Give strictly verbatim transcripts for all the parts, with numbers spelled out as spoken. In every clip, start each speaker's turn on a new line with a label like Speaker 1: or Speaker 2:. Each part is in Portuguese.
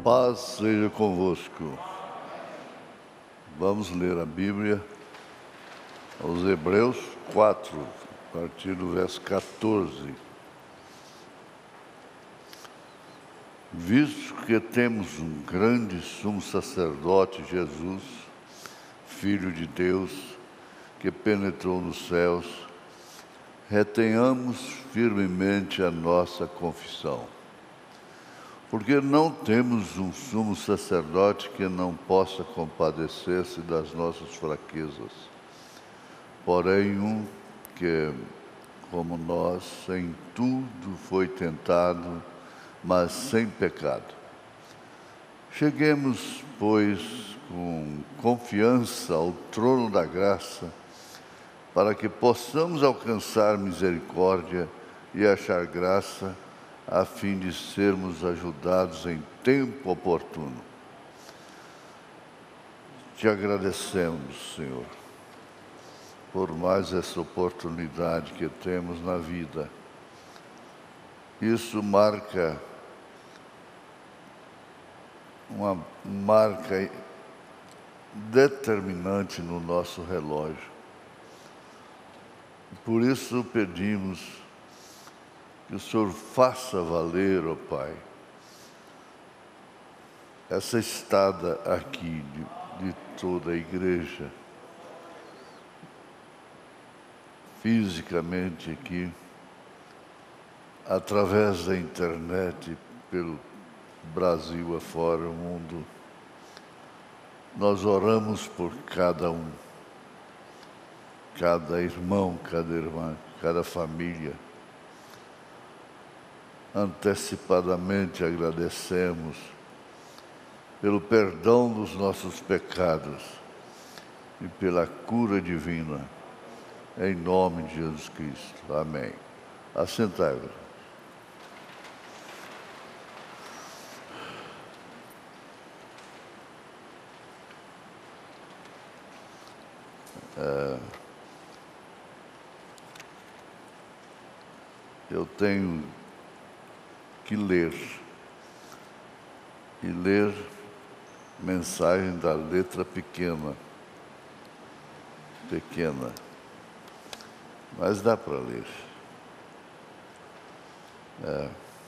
Speaker 1: Paz seja convosco. Vamos ler a Bíblia aos Hebreus quatro, a partir do verso quatorze. Visto que temos um grande sumo sacerdote, Jesus, Filho de Deus, que penetrou nos céus, retenhamos firmemente a nossa confissão. Porque não temos um sumo sacerdote que não possa compadecer-se das nossas fraquezas, porém um que, como nós, em tudo foi tentado, mas sem pecado. Cheguemos, pois, com confiança ao trono da graça, para que possamos alcançar misericórdia e achar graça, a fim de sermos ajudados em tempo oportuno. Te agradecemos, Senhor, por mais essa oportunidade que temos na vida. Isso marca uma marca determinante no nosso relógio. Por isso pedimos que o Senhor faça valer, ó Pai, essa estada aqui de, de toda a igreja, fisicamente aqui, através da internet, pelo Brasil afora, o mundo. Nós oramos por cada um, cada irmão, cada irmã, cada família. Antecipadamente agradecemos pelo perdão dos nossos pecados e pela cura divina, em nome de Jesus Cristo. Amém. Assentai-vos. É, eu tenho que ler, e ler mensagem da letra pequena, pequena, mas dá para ler. É,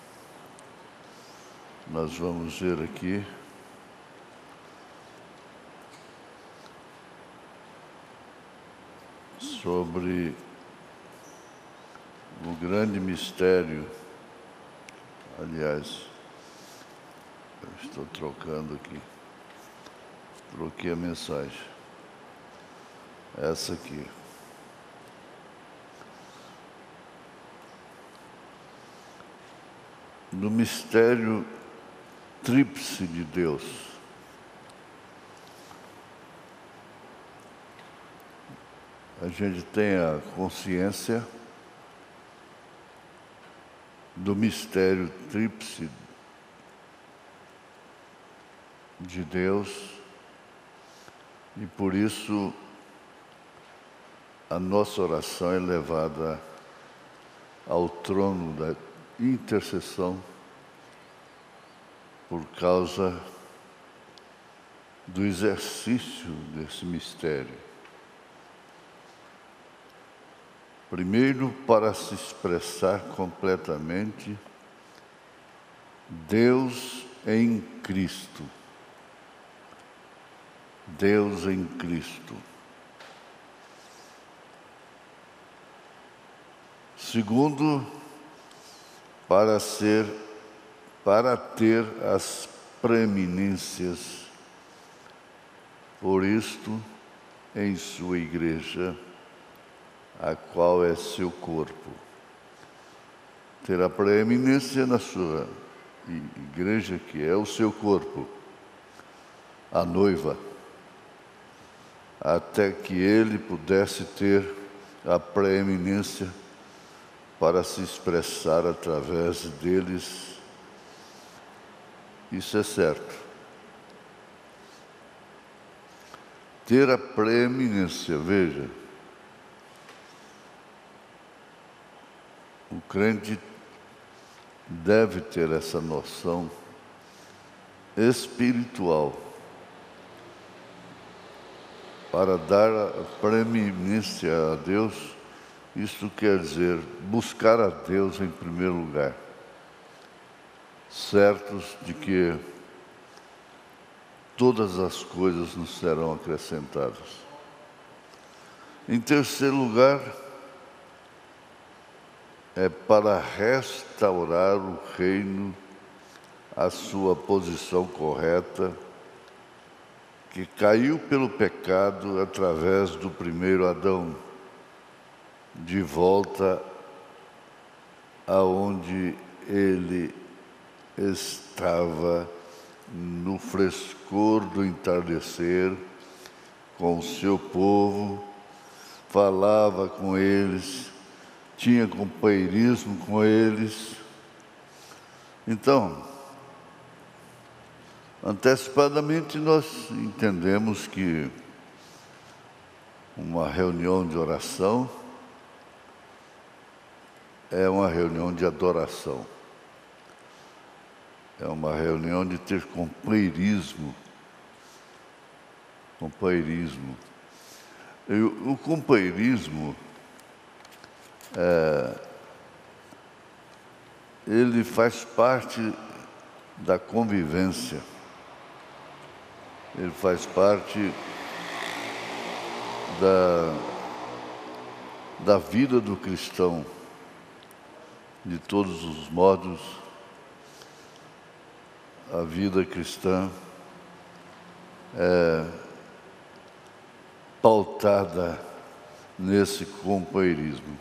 Speaker 1: nós vamos ver aqui sobre o grande mistério. Aliás, eu estou trocando aqui, troquei a mensagem, essa aqui. No mistério tríplice de Deus. A gente tem a consciência do mistério tríplice de Deus, e por isso a nossa oração é levada ao trono da intercessão por causa do exercício desse mistério. Primeiro, para se expressar completamente, Deus em Cristo. Deus em Cristo. Segundo, para ser, para ter as preeminências, por isto, em sua igreja, a qual é seu corpo. Ter a preeminência na sua igreja, que é o seu corpo, a noiva, até que ele pudesse ter a preeminência para se expressar através deles. Isso é certo. Ter a preeminência, veja, o crente deve ter essa noção espiritual, para dar a preeminência a Deus. Isto quer dizer buscar a Deus em primeiro lugar, certos de que todas as coisas nos serão acrescentadas. Em terceiro lugar, é para restaurar o reino à sua posição correta, que caiu pelo pecado através do primeiro Adão, de volta aonde ele estava no frescor do entardecer, com o seu povo, falava com eles, tinha companheirismo com eles. Então, antecipadamente nós entendemos que uma reunião de oração é uma reunião de adoração. É uma reunião de ter companheirismo. Companheirismo. E o, o companheirismo, é, ele faz parte da convivência. Ele faz parte da, da vida do cristão. De todos os modos, a vida cristã é pautada nesse companheirismo.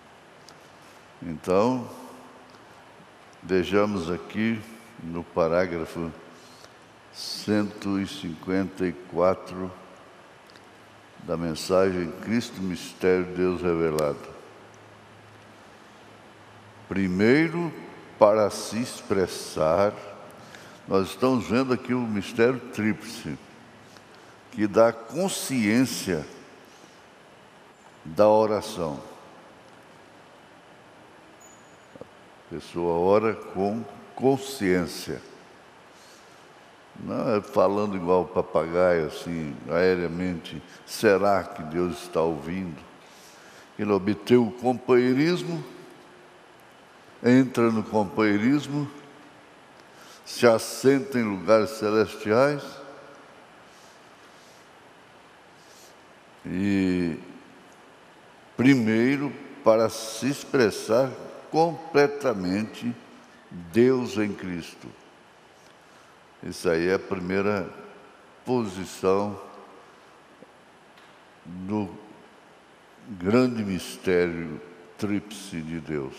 Speaker 1: Então, vejamos aqui no parágrafo cento e cinquenta e quatro da mensagem Cristo, Mistério de Deus Revelado. Primeiro, para se expressar, nós estamos vendo aqui o mistério tríplice, que dá consciência da oração. A pessoa ora com consciência. Não é falando igual papagaio, assim, aéreamente, será que Deus está ouvindo? Ele obteve o companheirismo, entra no companheirismo, se assenta em lugares celestiais e, primeiro, para se expressar completamente Deus em Cristo. Isso aí é a primeira posição do grande mistério tríplice de Deus.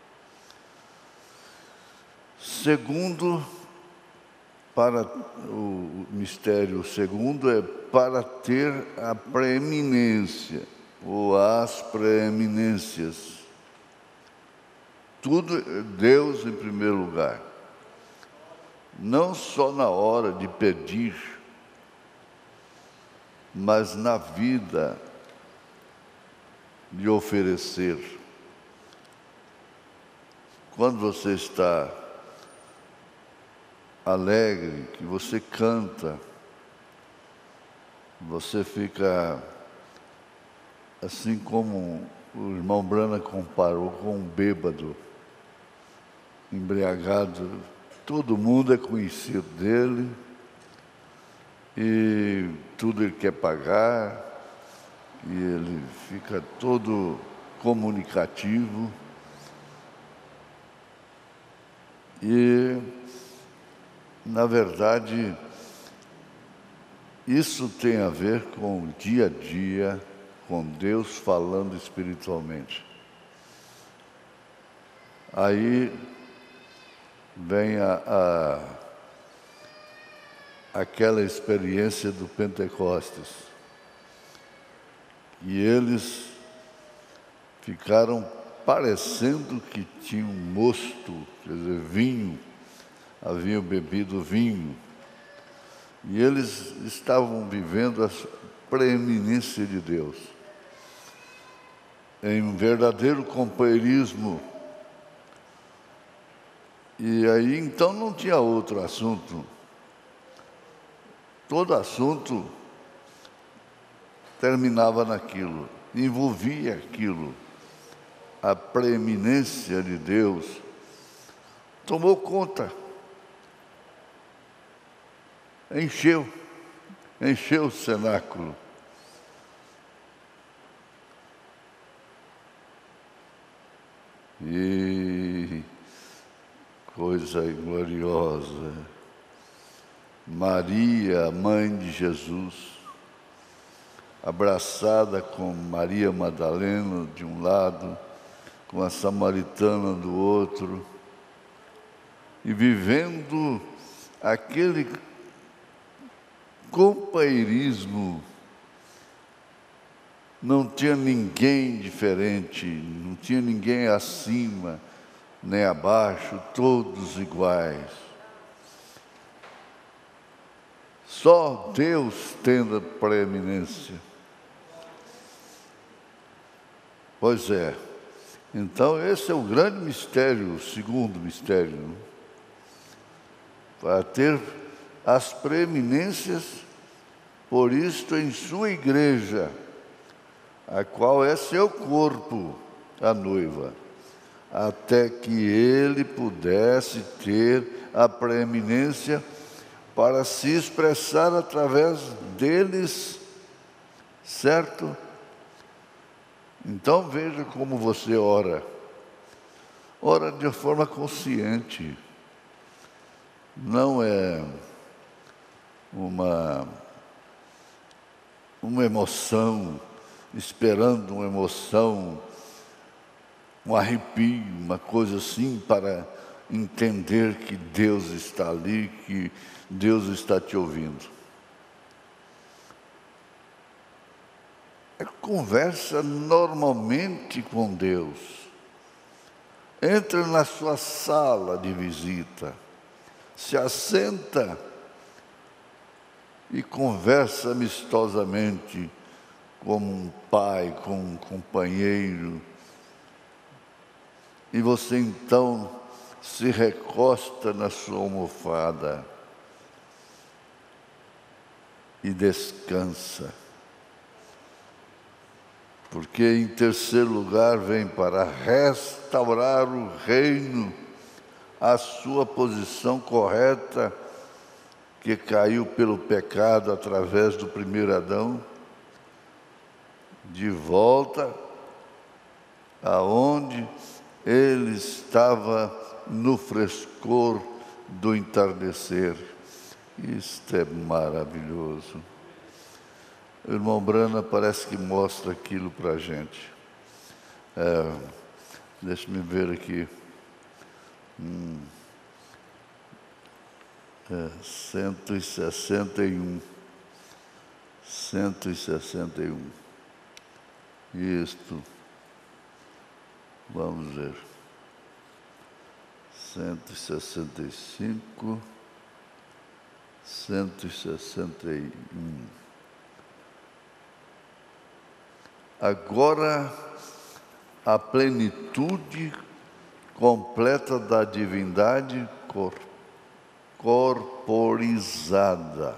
Speaker 1: Segundo, para o mistério segundo é para ter a preeminência, ou as preeminências. Tudo é Deus em primeiro lugar. Não só na hora de pedir, mas na vida de oferecer. Quando você está alegre, que você canta, você fica assim como o irmão Brana comparou com um bêbado, embriagado. Todo mundo é conhecido dele e tudo ele quer pagar e ele fica todo comunicativo e, na verdade, isso tem a ver com o dia a dia, com Deus falando espiritualmente. Aí vem a, a, aquela experiência do Pentecostes. E eles ficaram parecendo que tinham mosto, quer dizer, vinho, haviam bebido vinho. E eles estavam vivendo a preeminência de Deus, em um verdadeiro companheirismo. E aí, então, não tinha outro assunto. todo assunto terminava naquilo, envolvia aquilo. A preeminência de Deus tomou conta, encheu, encheu o cenáculo. E coisa gloriosa, Maria, mãe de Jesus, abraçada com Maria Madalena de um lado, com a samaritana do outro, e vivendo aquele companheirismo. Não tinha ninguém diferente, não tinha ninguém acima nem abaixo, todos iguais. Só Deus tendo a preeminência. Pois é. Então esse é o grande mistério, o segundo mistério. Para ter as preeminências, por isto em sua igreja, a qual é seu corpo, a noiva, até que ele pudesse ter a preeminência para se expressar através deles, certo? Então veja como você ora. Ora de forma consciente. Não é uma, uma emoção, esperando uma emoção, um arrepio, uma coisa assim, para entender que Deus está ali, que Deus está te ouvindo. É conversa normalmente com Deus. Entra na sua sala de visita, se assenta e conversa amistosamente como um pai, como um companheiro. E você então se recosta na sua almofada e descansa. Porque em terceiro lugar vem para restaurar o reino, a sua posição correta, que caiu pelo pecado através do primeiro Adão, de volta aonde ele estava no frescor do entardecer. Isto é maravilhoso. O irmão Brana parece que mostra aquilo para a gente. É, deixa-me ver aqui. Hum, é, cento e sessenta e um. cento e sessenta e um. Isto. Vamos ver. cento e sessenta e cinco. cento e sessenta e um. Agora, a plenitude completa da divindade cor, corporizada.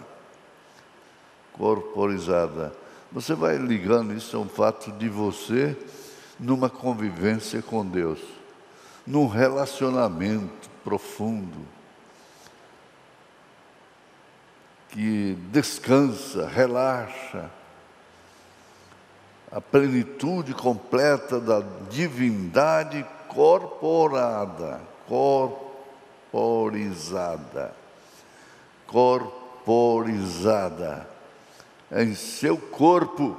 Speaker 1: Corporizada. Você vai ligando, isso é um fato de você numa convivência com Deus, num relacionamento profundo, que descansa, relaxa. A plenitude completa da divindade corporada, corporizada, corporizada em seu corpo,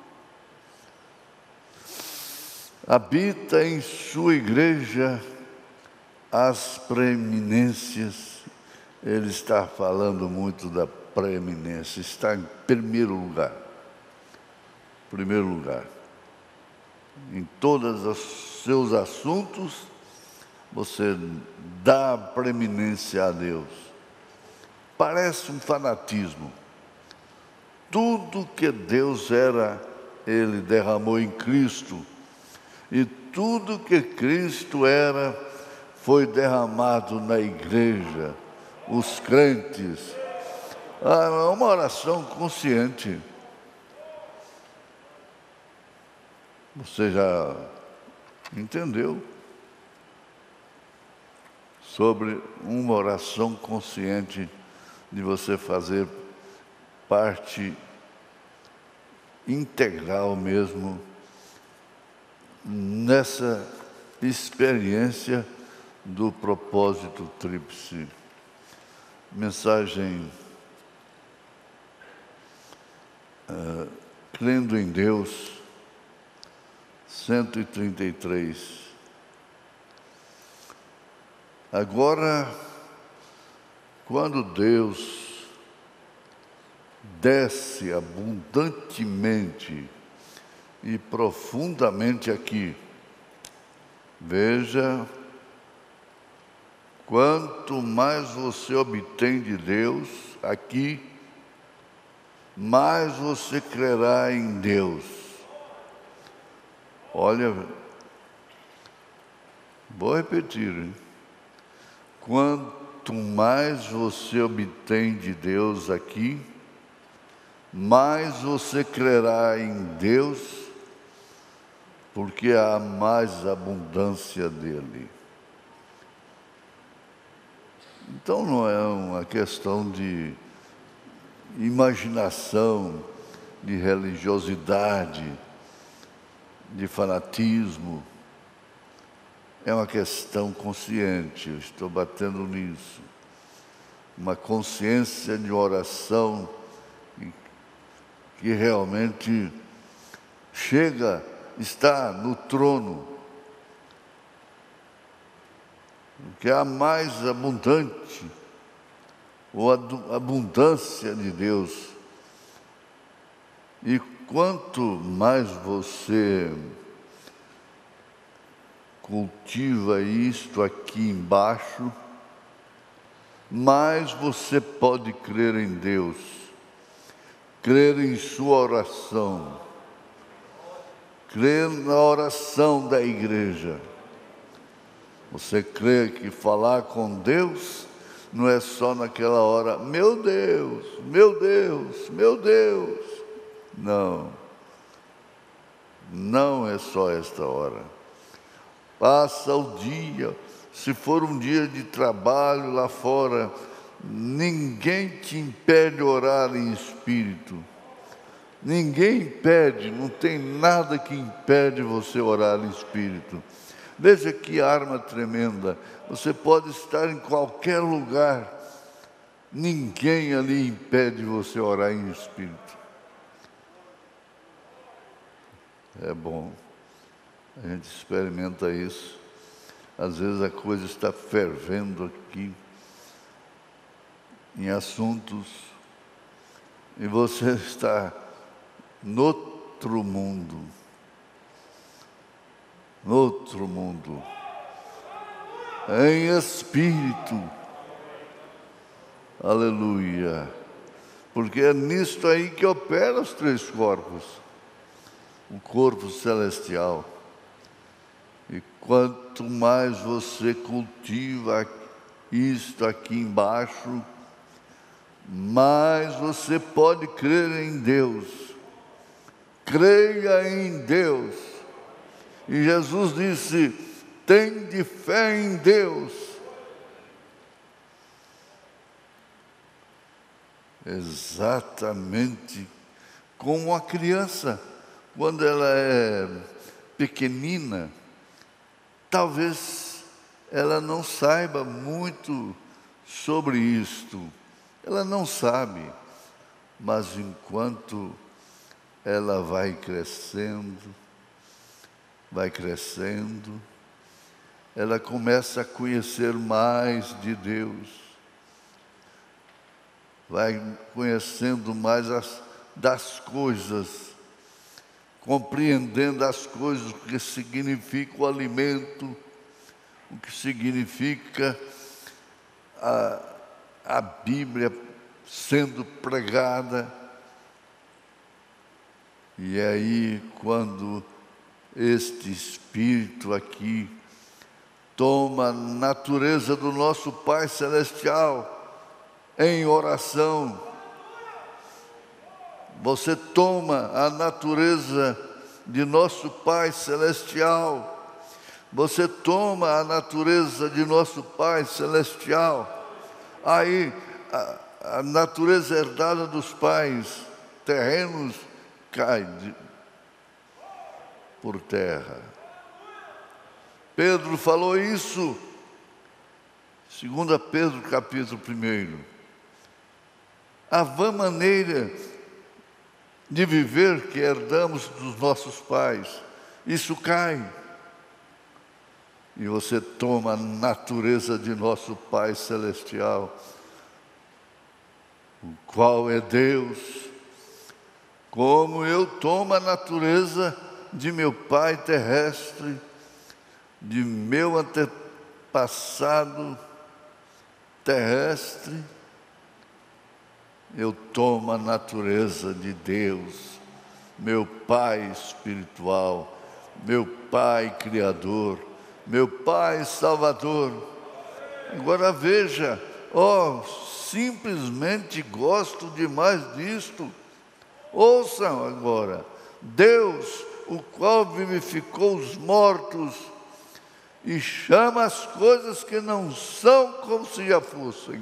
Speaker 1: habita em sua igreja as preeminências. Ele está falando muito da preeminência, está em primeiro lugar. Primeiro lugar. Em todos os seus assuntos, você dá preeminência a Deus. Parece um fanatismo. Tudo que Deus era, Ele derramou em Cristo. E tudo que Cristo era, foi derramado na igreja. Os crentes. Ah, uma oração consciente. Você já entendeu sobre uma oração consciente de você fazer parte integral mesmo nessa experiência do propósito tríplice. Mensagem uh, crendo em Deus, cento e trinta e três. Agora, quando Deus desce abundantemente e profundamente aqui, veja, quanto mais você obtém de Deus aqui, mais você crerá em Deus. Olha, vou repetir, hein? Quanto mais você obtém de Deus aqui, mais você crerá em Deus, porque há mais abundância dele. Então não é uma questão de imaginação, de religiosidade, de fanatismo. É uma questão consciente, eu estou batendo nisso. Uma consciência de oração que realmente chega, está no trono, que é a mais abundante, ou a abundância de Deus. E quanto mais você cultiva isto aqui embaixo, mais você pode crer em Deus, crer em sua oração, crer na oração da igreja. Você crê que falar com Deus não é só naquela hora, meu Deus, meu Deus, meu Deus. Não, não é só esta hora. Passa o dia, se for um dia de trabalho lá fora, ninguém te impede orar em espírito. Ninguém impede, não tem nada que impede você orar em espírito. Veja que arma tremenda. Você pode estar em qualquer lugar, ninguém ali impede você orar em espírito. É bom. A gente experimenta isso. Às vezes a coisa está fervendo aqui, em assuntos, e você está no outro mundo, no outro mundo, em espírito. Aleluia. Porque é nisto aí que opera os três corpos. O corpo celestial. E quanto mais você cultiva isto aqui embaixo, mais você pode crer em Deus. Creia em Deus. E Jesus disse, tende fé em Deus. Exatamente como a criança, quando ela é pequenina, talvez ela não saiba muito sobre isto. Ela não sabe, mas enquanto ela vai crescendo, vai crescendo, ela começa a conhecer mais de Deus, vai conhecendo mais as, das coisas, compreendendo as coisas, o que significa o alimento, o que significa a, a Bíblia sendo pregada. E aí, quando este Espírito aqui toma a natureza do nosso Pai Celestial em oração, Você toma a natureza de nosso Pai Celestial. Você toma a natureza de nosso Pai Celestial. Aí, a, a natureza herdada dos pais terrenos cai de, por terra. Pedro falou isso, segundo Pedro, capítulo primeiro. A vã maneira de viver que herdamos dos nossos pais, isso cai. E você toma a natureza de nosso Pai Celestial, o qual é Deus, como eu tomo a natureza de meu Pai terrestre, de meu antepassado terrestre, eu tomo a natureza de Deus, meu Pai espiritual, meu Pai criador, meu Pai Salvador. Agora veja, oh, simplesmente gosto demais disto. Ouçam agora, Deus, o qual vivificou os mortos e chama as coisas que não são como se já fossem.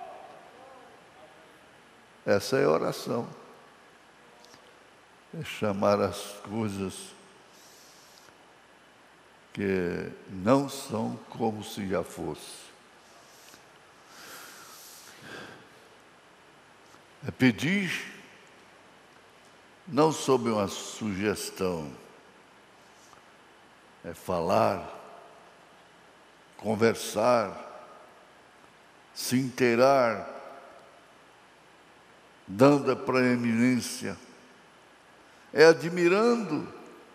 Speaker 1: Essa é a oração. É chamar as coisas que não são como se já fosse. É pedir, não sob uma sugestão, é falar, conversar, se inteirar, dando a preeminência, é admirando.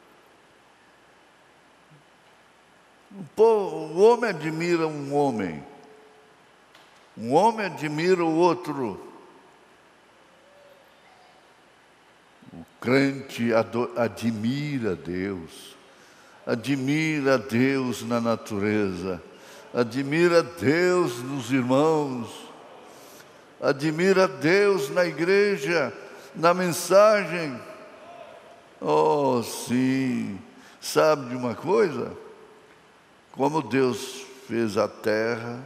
Speaker 1: O, povo, o homem admira um homem, um homem admira o outro. O crente admira Deus, admira Deus na natureza, admira Deus nos irmãos, admira Deus na igreja, na mensagem. Oh, sim, sabe de uma coisa? Como Deus fez a terra,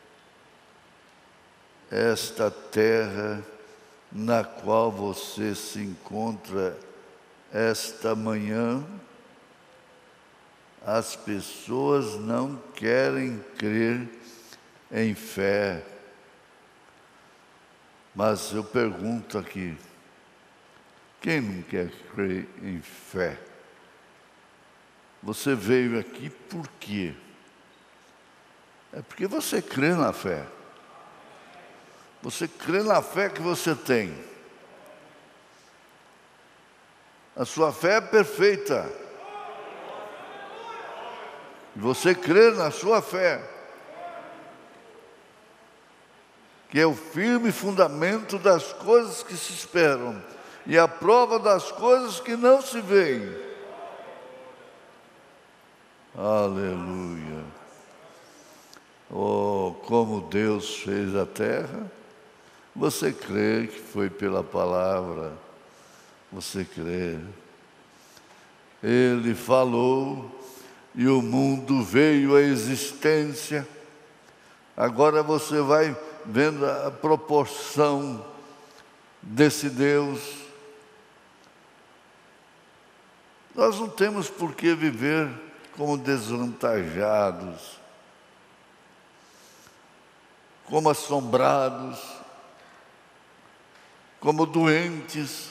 Speaker 1: esta terra na qual você se encontra esta manhã, as pessoas não querem crer em fé. Mas eu pergunto aqui, quem não quer crer em fé? Você veio aqui por quê? É porque você crê na fé. Você crê na fé que você tem. A sua fé é perfeita. Você crê na sua fé, que é o firme fundamento das coisas que se esperam e a prova das coisas que não se veem. Aleluia. Oh, como Deus fez a terra. Você crê que foi pela palavra? Você crê? Ele falou e o mundo veio à existência. Agora você vai vendo a proporção desse Deus. Nós não temos por que viver como desvantajados, como assombrados, como doentes,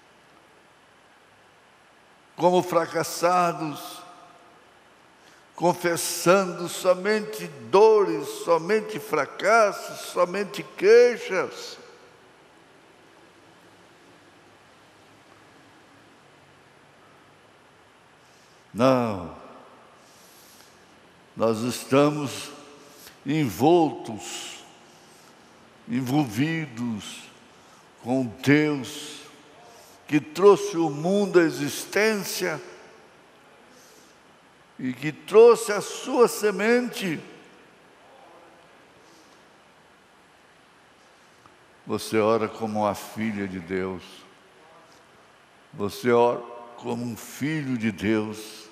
Speaker 1: como fracassados, confessando somente dores, somente fracassos, somente queixas. Não. Nós estamos envoltos, envolvidos com Deus que trouxe o mundo à existência e que trouxe a sua semente. Você ora como uma filha de Deus. Você ora como um filho de Deus.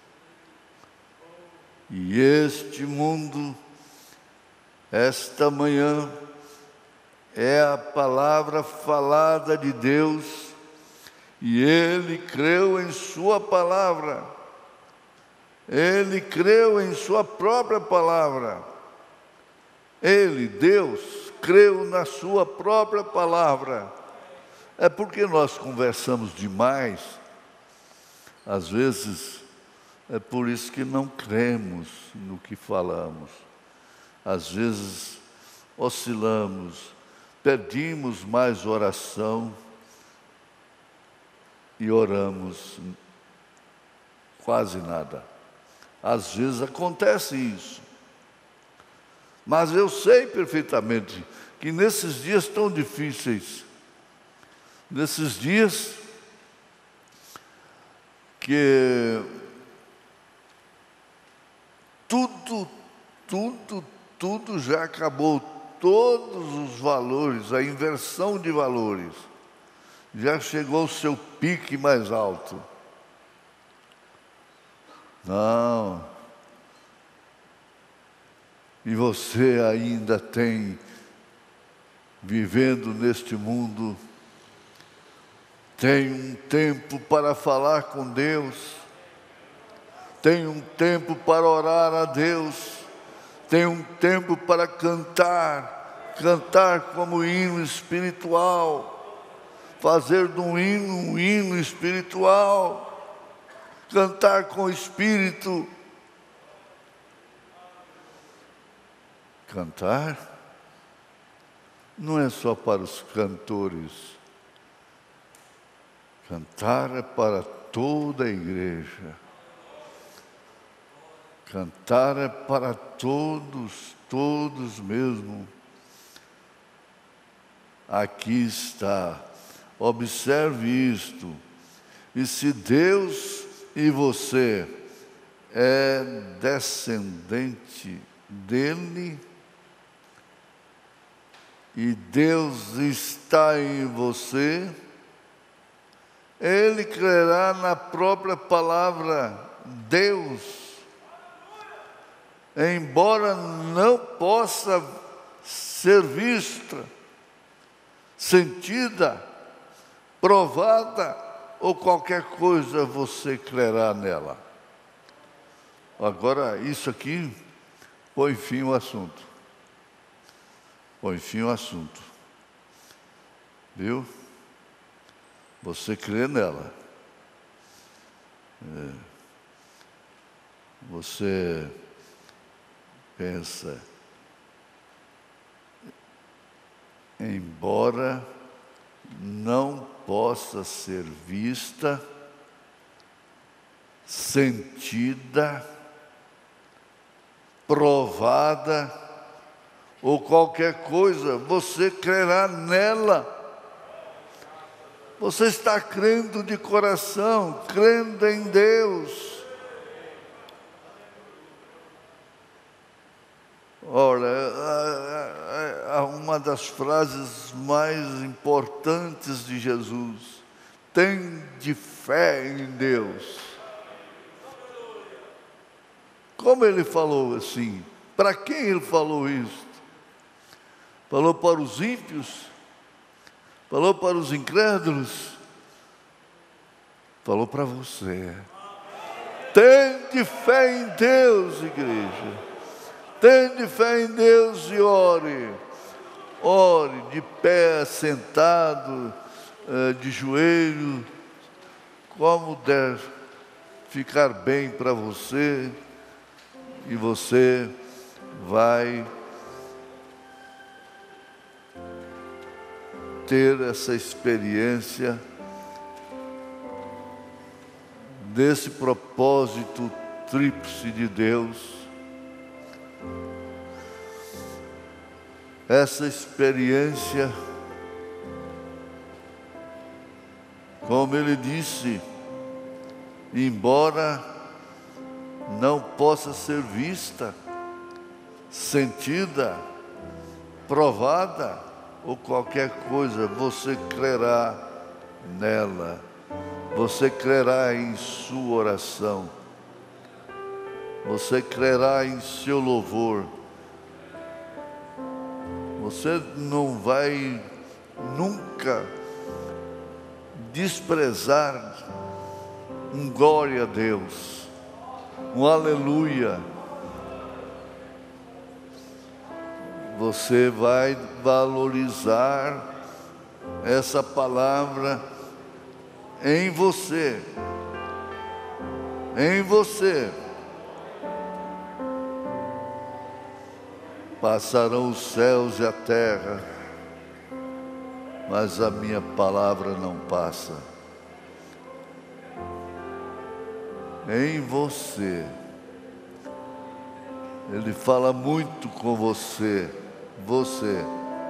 Speaker 1: E este mundo, esta manhã, é a palavra falada de Deus, e ele creu em sua palavra. Ele creu em sua própria palavra. Ele, Deus, creu na sua própria palavra. É porque nós conversamos demais, às vezes, é por isso que não cremos no que falamos. Às vezes, oscilamos, pedimos mais oração e oramos quase nada. Às vezes acontece isso. Mas eu sei perfeitamente que nesses dias tão difíceis, nesses dias que tudo, tudo, tudo já acabou, todos os valores, a inversão de valores, já chegou ao seu pique mais alto. Não. E você ainda tem, vivendo neste mundo, tem um tempo para falar com Deus, tem um tempo para orar a Deus, tem um tempo para cantar, cantar como hino espiritual, fazer de um hino um hino espiritual, cantar com o Espírito. Cantar não é só para os cantores. Cantar é para toda a igreja. Cantar é para todos, todos mesmo. Aqui está. Observe isto. E se Deus e você é descendente dele, e Deus está em você, ele crerá na própria palavra Deus, embora não possa ser vista, sentida, provada ou qualquer coisa, você crerá nela. Agora, isso aqui põe fim ao assunto. Põe fim ao assunto. Viu? Você crê nela. É. Você pensa, embora não possa ser vista, sentida, provada, ou qualquer coisa, você crerá nela. Você está crendo de coração, crendo em Deus. Ora, uma das frases mais importantes de Jesus: tende fé em Deus. Como ele falou assim? Para quem ele falou isso? Falou para os ímpios? Falou para os incrédulos? Falou para você. Tende fé em Deus, igreja. Tende fé em Deus e ore. Ore de pé, sentado, de joelho, como der ficar bem para você, e você vai ter essa experiência desse propósito tríplice de Deus, essa experiência, como ele disse, embora não possa ser vista, sentida, provada ou qualquer coisa, você crerá nela. Você crerá em sua oração. Você crerá em seu louvor. Você não vai nunca desprezar um glória a Deus, um aleluia. Você vai valorizar essa palavra em você, em você. Passarão os céus e a terra, mas a minha palavra não passa. Em você. Ele fala muito com você, você.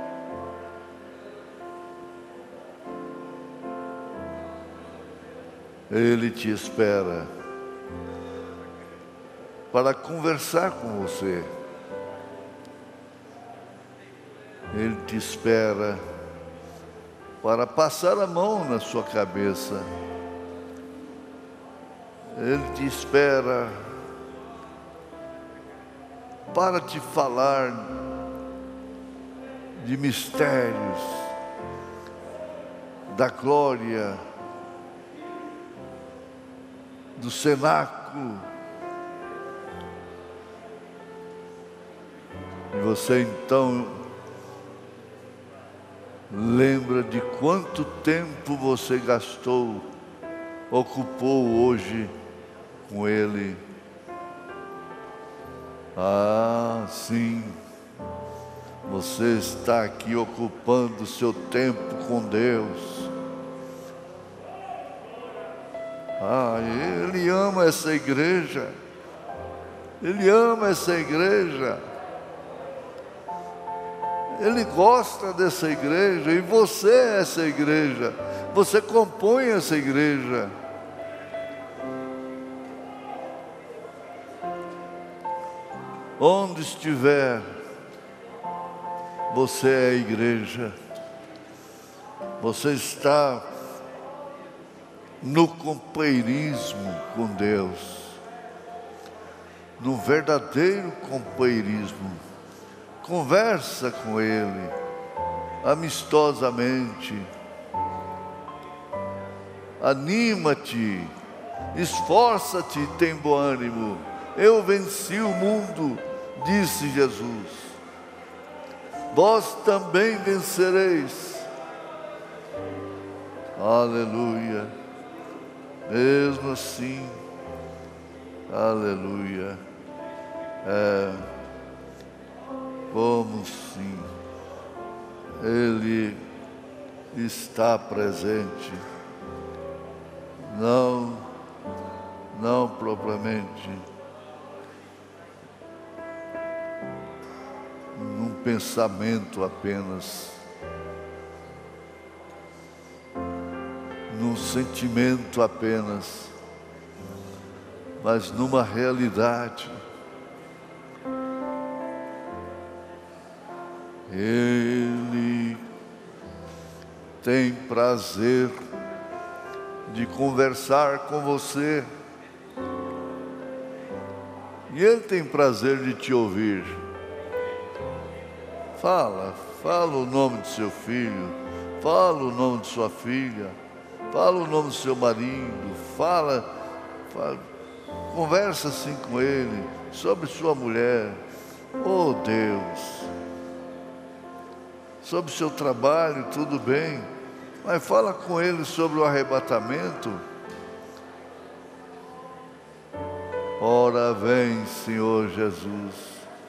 Speaker 1: Ele te espera para conversar com você. Ele te espera para passar a mão na sua cabeça. Ele te espera para te falar de mistérios, da glória, do cenáculo. E você então lembra de quanto tempo você gastou, ocupou hoje com Ele. Ah, sim, você está aqui ocupando o seu tempo com Deus. Ah, Ele ama essa igreja, Ele ama essa igreja. Ele gosta dessa igreja e você é essa igreja. Você compõe essa igreja. Onde estiver, você é a igreja. Você está no companheirismo com Deus, no verdadeiro companheirismo. Conversa com Ele, amistosamente. Anima-te, esforça-te, tem bom ânimo. Eu venci o mundo, disse Jesus. Vós também vencereis. Aleluia. Mesmo assim, aleluia. É, como sim, Ele está presente. Não, não propriamente num pensamento apenas, num sentimento apenas, mas numa realidade. Ele tem prazer de conversar com você. E Ele tem prazer de te ouvir. Fala, fala o nome do seu filho, fala o nome de sua filha, fala o nome do seu marido, fala, fala conversa assim com ele, sobre sua mulher. Oh Deus, sobre o seu trabalho, tudo bem, mas fala com ele sobre o arrebatamento. Ora vem, Senhor Jesus.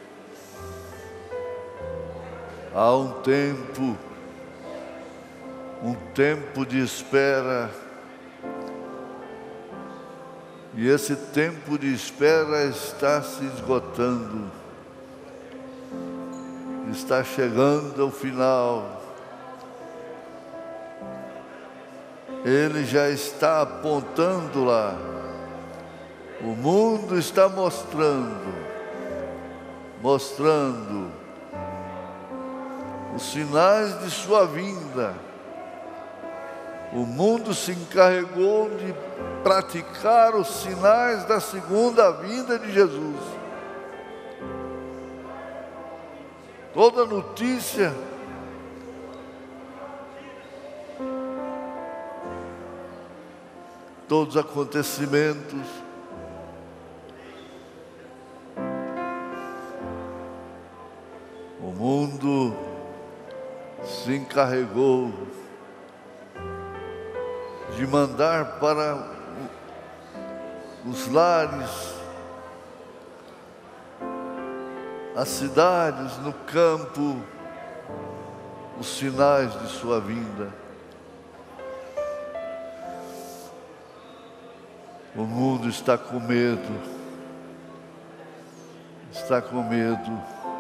Speaker 1: Há um tempo, um tempo de espera, e esse tempo de espera está se esgotando, está chegando ao final. Ele já está apontando lá, o mundo está mostrando, mostrando os sinais de sua vinda. O mundo se encarregou de praticar os sinais da segunda vinda de Jesus. Toda notícia todos os acontecimentos o mundo se encarregou de mandar para os lares, as cidades, no campo, os sinais de sua vinda. O mundo está com medo, está com medo.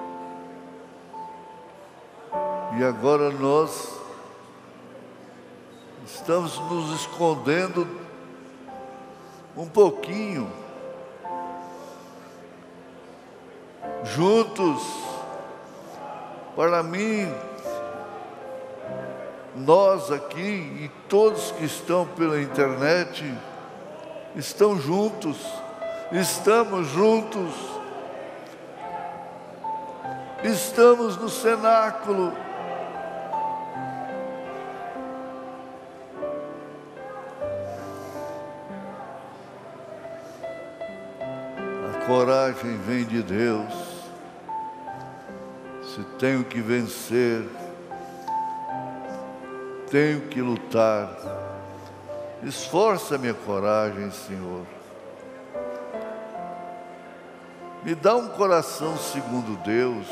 Speaker 1: E agora nós estamos nos escondendo um pouquinho, juntos. Para mim, nós aqui e todos que estão pela internet estão juntos, estamos juntos, estamos no cenáculo. A coragem vem de Deus. Se tenho que vencer, tenho que lutar. Esforça minha coragem, Senhor. Me dá um coração segundo Deus.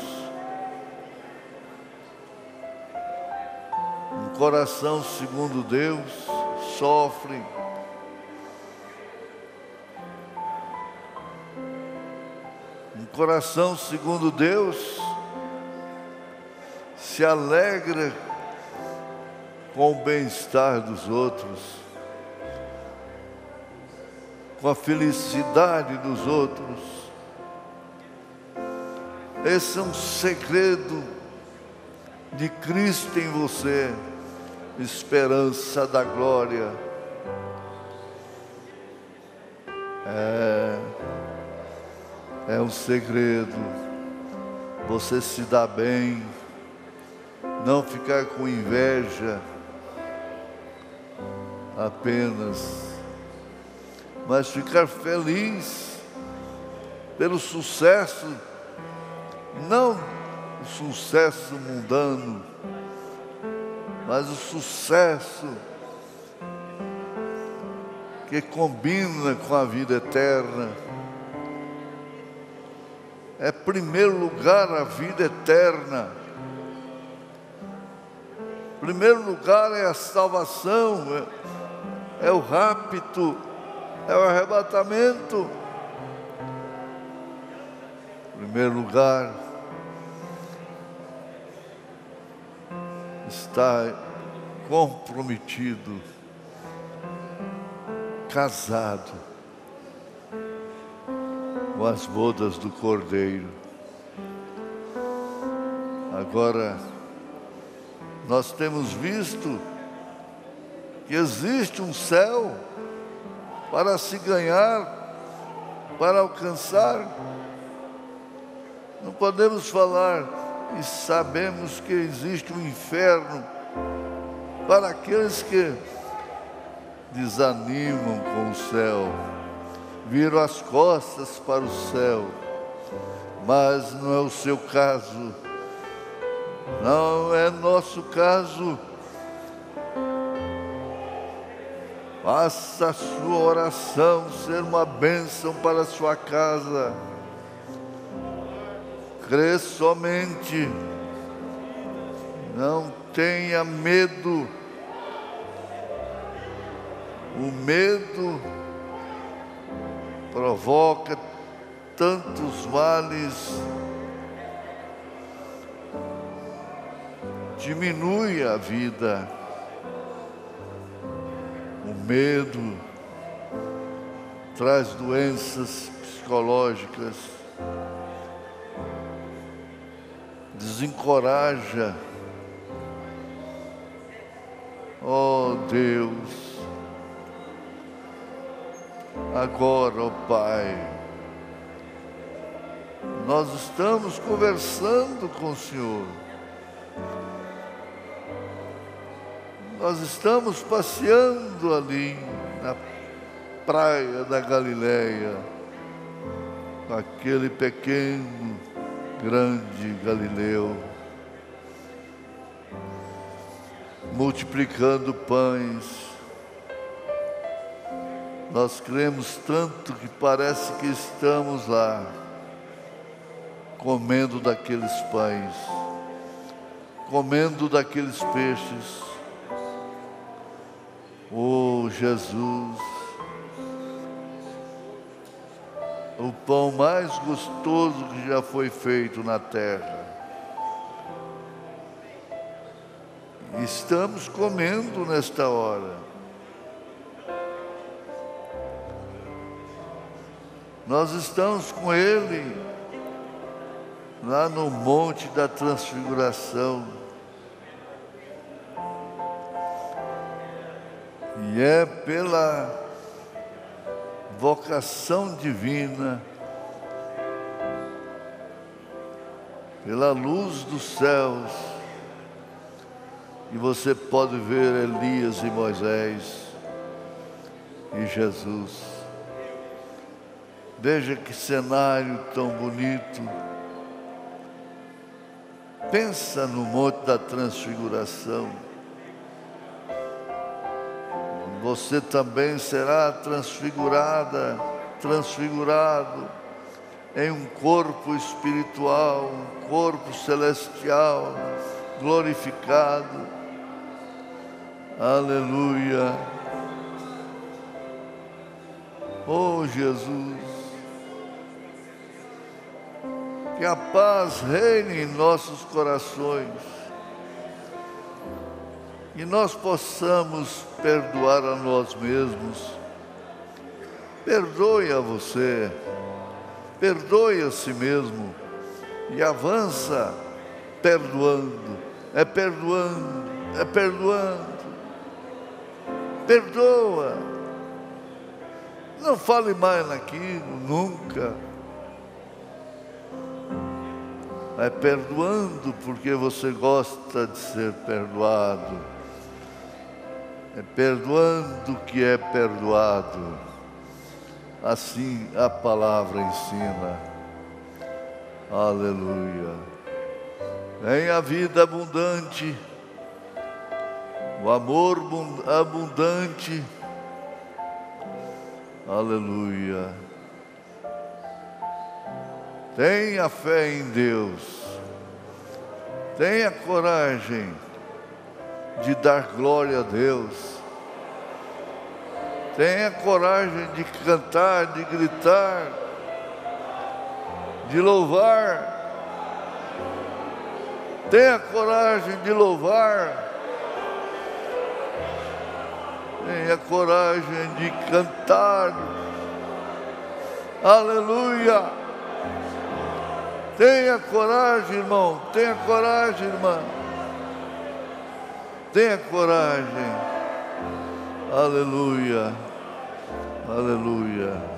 Speaker 1: Um coração segundo Deus sofre. Um coração segundo Deus se alegra com o bem-estar dos outros, com a felicidade dos outros. Esse é um segredo de Cristo em você, esperança da glória. É, é um segredo. Você se dá bem, não ficar com inveja apenas, mas ficar feliz pelo sucesso, não o sucesso mundano, mas o sucesso que combina com a vida eterna. É primeiro lugar a vida eterna. Primeiro lugar é a salvação, é, é o rapto, é o arrebatamento. Primeiro lugar está comprometido, casado com as bodas do Cordeiro. Agora, nós temos visto que existe um céu para se ganhar, para alcançar. Não podemos falar e sabemos que existe um inferno para aqueles que desanimam com o céu, viram as costas para o céu, mas não é o seu caso. Não é nosso caso. Faça a sua oração ser uma bênção para a sua casa. Crê somente. Não tenha medo. O medo provoca tantos males. Diminui a vida. O medo traz doenças psicológicas, desencoraja, Ó Deus, agora, ó Pai, nós estamos conversando com o Senhor. Nós estamos passeando ali na praia da Galileia, com aquele pequeno, grande Galileu, multiplicando pães. Nós cremos tanto que parece que estamos lá, comendo daqueles pães, comendo daqueles peixes. Oh Jesus, o pão mais gostoso que já foi feito na terra. Estamos comendo nesta hora. Nós estamos com Ele lá no Monte da Transfiguração. E é pela vocação divina, pela luz dos céus, e você pode ver Elias e Moisés e Jesus. Veja que cenário tão bonito. Pensa no Monte da Transfiguração. Você também será transfigurada, transfigurado em um corpo espiritual, um corpo celestial, glorificado. Aleluia. Oh Jesus, que a paz reine em nossos corações, e nós possamos perdoar a nós mesmos. Perdoe a você, perdoe a si mesmo, e avança perdoando, é perdoando, é perdoando. Perdoa, não fale mais naquilo, nunca. É perdoando porque você gosta de ser perdoado. É perdoando que é perdoado. Assim a palavra ensina. Aleluia. Vem a vida abundante, o amor abundante. Aleluia. Tenha fé em Deus. Tenha coragem de dar glória a Deus. Tenha coragem de cantar, de gritar, de louvar. Tenha coragem de louvar. Tenha coragem de cantar. Aleluia. Tenha coragem, irmão. Tenha coragem, irmã. Tenha coragem. Aleluia. Aleluia.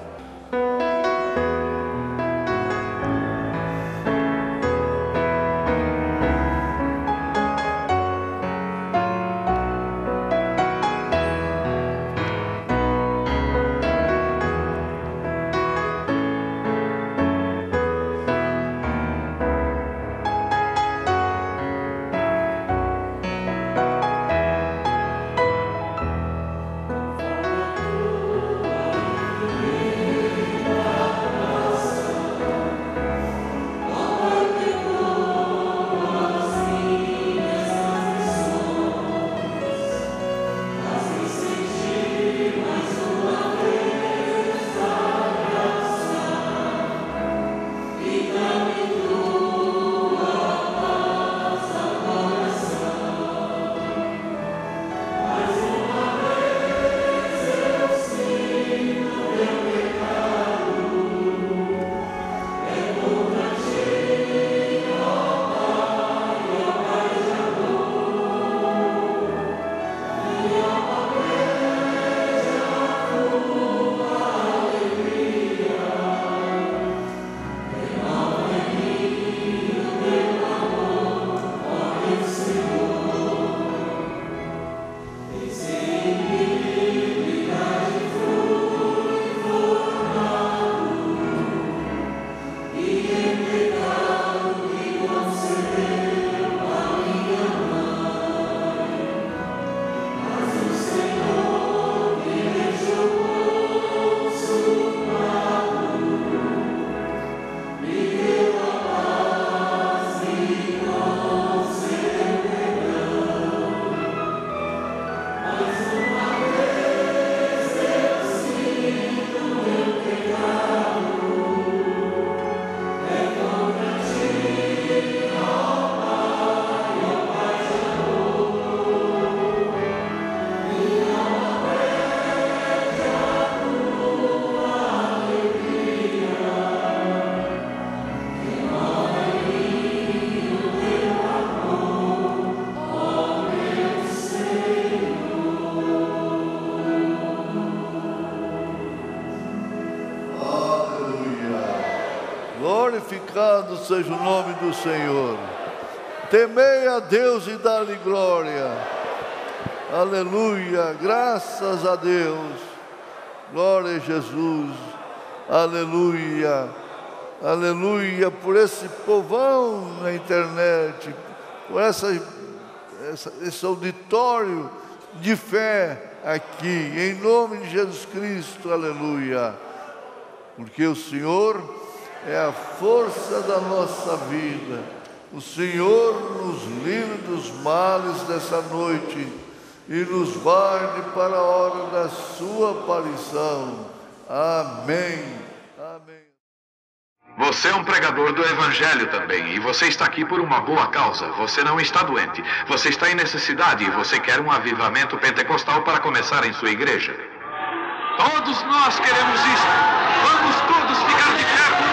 Speaker 1: Louvado seja o nome do Senhor. Temei a Deus e dá-lhe glória. Aleluia, graças a Deus. Glória a Jesus. Aleluia. Aleluia por esse povão na internet, por essa, essa, esse auditório de fé aqui, em nome de Jesus Cristo, aleluia. Porque o Senhor é a força da nossa vida. O Senhor nos livre dos males dessa noite e nos guarde para a hora da sua aparição. Amém. Amém.
Speaker 2: Você é um pregador do Evangelho também, e você está aqui por uma boa causa. Você não está doente, você está em necessidade e você quer um avivamento pentecostal para começar em sua igreja. Todos nós queremos isso. Vamos todos ficar de pé.